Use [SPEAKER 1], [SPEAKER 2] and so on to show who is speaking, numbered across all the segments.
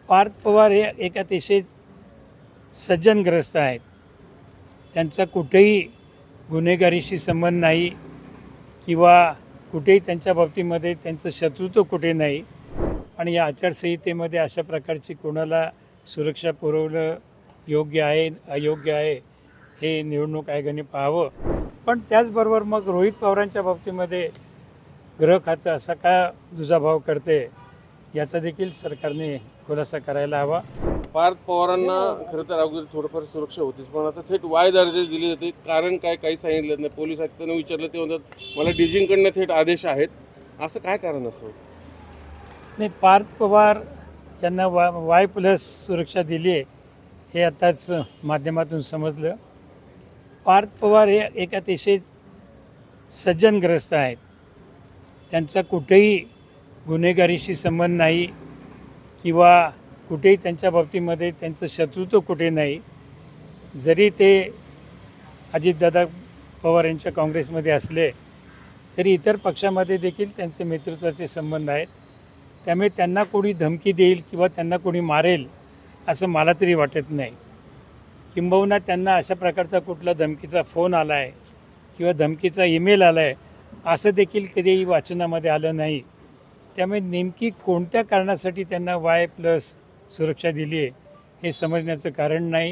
[SPEAKER 1] पार्थ पवार हे एक अतिशय सज्जनग्रस्त आहेत. त्यांचा कुठेही गुन्हेगारीशी संबंध नाही किंवा कुठेही त्यांच्या बाबतीमध्ये त्यांचं शत्रुत्व कुठे नाही. आणि या आचारसंहितेमध्ये अशा प्रकारची कोणाला सुरक्षा पुरवणं योग्य आहे अयोग्य आहे हे निवडणूक आयोगाने पाहावं. पण त्याचबरोबर मग रोहित पवारांच्या बाबतीमध्ये गृह खातं असा का दुजाभाव करते याचा देखील सरकारने खुलासा करायला हवा.
[SPEAKER 2] पार्थ पवारांना खरं तर अगोदर थोडंफार सुरक्षा होतीच, पण आता थेट वाय दर्जा दिली जाते. कारण काय काही सांगितलं नाही. पोलीस आयुक्तांना विचारलं ते म्हणतात मला डीजींकडनं थेट आदेश आहेत. असं काय कारण असावं?
[SPEAKER 1] नाही, पार्थ पवार यांना वाय प्लस सुरक्षा दिली आहे हे आताच माध्यमातून समजलं. पार्थ पवार हे एक अतिशय सज्जनग्रस्त आहेत. त्यांचा कुठेही गुन्हेगारीशी संबंध नाही किंवा कुठेही त्यांच्या बाबतीमध्ये त्यांचं शत्रुत्व कुठे नाही. जरी ते अजितदादा पवार यांच्या काँग्रेसमध्ये असले तरी इतर पक्षामध्ये देखील त्यांचे नेतृत्वाचे संबंध आहेत. त्यामुळे त्यांना कोणी धमकी देईल किंवा त्यांना कोणी मारेल असं मला तरी वाटत नाही. किंबहुना त्यांना अशा प्रकारचा कुठला धमकीचा फोन आला आहे किंवा धमकीचा ईमेल आला आहे असं देखील कधीही वाचनामध्ये आलं नाही. त्यामुळे नेमकी कोणत्या कारणासाठी त्यांना वाय प्लस सुरक्षा दिली आहे हे समजण्याचं कारण नाही.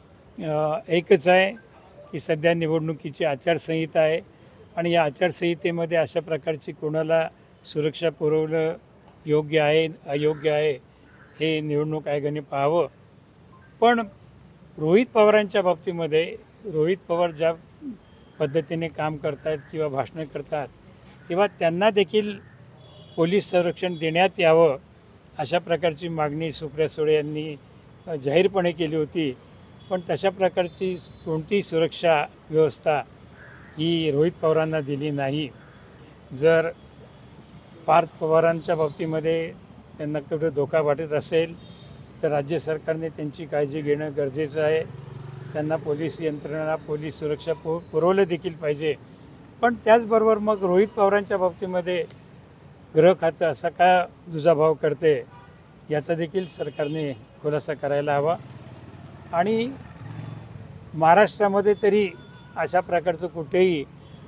[SPEAKER 1] एकच आहे की सध्या निवडणुकीची आचारसंहिता आहे आणि या आचारसंहितेमध्ये अशा प्रकारची कोणाला सुरक्षा पुरवणं योग्य आहे अयोग्य आहे हे निवडणूक आयोगाने पाहावं. पण रोहित पवारांच्या बाबतीमध्ये रोहित पवार ज्या पद्धतीने काम करतात किंवा भाषणं करतात तेव्हा त्यांना देखील पोलीस संरक्षण देण्यात यावं अशा प्रकारची मागणी सुप्रिया सुळे यांनी जाहीरपणे केली होती. पण तशा प्रकारची कोणतीही सुरक्षा व्यवस्था ही रोहित पवारांना दिली नाही. जर पार्थ पवारांच्या बाबतीमध्ये त्यांना कुठे धोका वाटत असेल तर राज्य सरकारने त्यांची काळजी घेणं गरजेचं आहे. त्यांना पोलीस यंत्रणा पोलीस सुरक्षा पुरवलं देखील पाहिजे. पण त्याचबरोबर मग रोहित पवारांच्या बाबतीमध्ये गृह खातं असा का दुजाभाव करते याचा देखील सरकारने खुलासा करायला हवा. आणि महाराष्ट्रामध्ये तरी अशा प्रकारचं कुठेही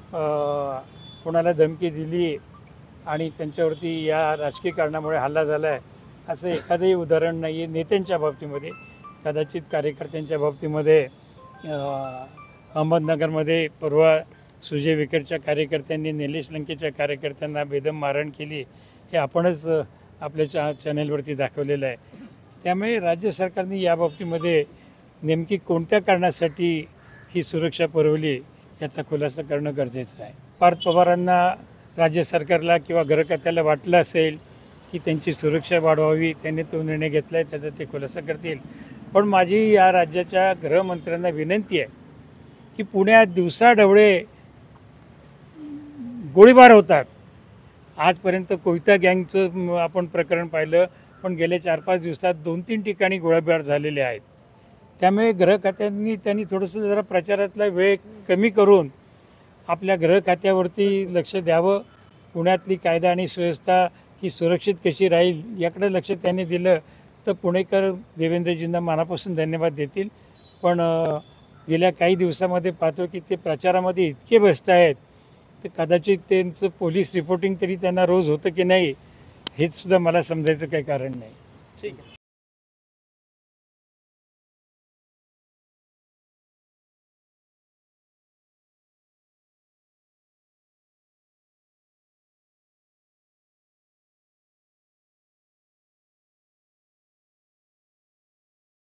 [SPEAKER 1] कोणाला धमकी दिली आणि त्यांच्यावरती या राजकीय कारणामुळे हल्ला झाला आहे असं एखादंही उदाहरण नाही आहे. नेत्यांच्या बाबतीमध्ये कदाचित कार्यकर्त्यांच्या बाबतीमध्ये अहमदनगरमध्ये परवा सुजय विखेच्या कार्यकर्त्यांनी निलेश लंकेच्या कार्यकर्त्यांना बेदम मारहाण केली हे आपणच आपल्या चॅनेलवरती दाखवलेलं आहे. त्यामुळे राज्य सरकारने या बाबतीमध्ये नेमकी कोणत्या कारणासाठी ही सुरक्षा पुरवली याचा खुलासा करणं गरजेचं आहे. पार्थ पवारांना राज्य सरकारला किंवा गृहखात्याला वाटलं असेल की त्यांची सुरक्षा वाढवावी त्यांनी तो निर्णय घेतला आहे त्याचा ते खुलासा करतील. पण माझी या राज्याच्या गृहमंत्र्यांना विनंती आहे की पुण्यात दिवसाढवळे गोळीबार होतात. आजपर्यंत कोयता गँगचं आपण प्रकरण पाहिलं, पण गेल्या 4-5 दिवसात 2-3 ठिकाणी गोळीबार झालेले आहेत. त्यामुळे गृहखात्यांनी त्यांनी थोडंसं जरा प्रचारातला वेळ कमी करून आपल्या गृहखात्यावरती लक्ष द्यावं. पुण्यातली कायदा आणि सुव्यवस्था ही सुरक्षित कशी राहील याकडे लक्ष त्यांनी दिलं तर पुणेकर देवेंद्रजींना मनापासून धन्यवाद देतील. पण गेल्या काही दिवसामध्ये पाहतो की ते प्रचारामध्ये इतके व्यस्त आहेत तर कदाचित त्यांचं पोलीस रिपोर्टिंग तरी त्यांना रोज होतं की नाही हेच सुद्धा मला समजायचं काही कारण नाही.
[SPEAKER 2] ठीक आहे.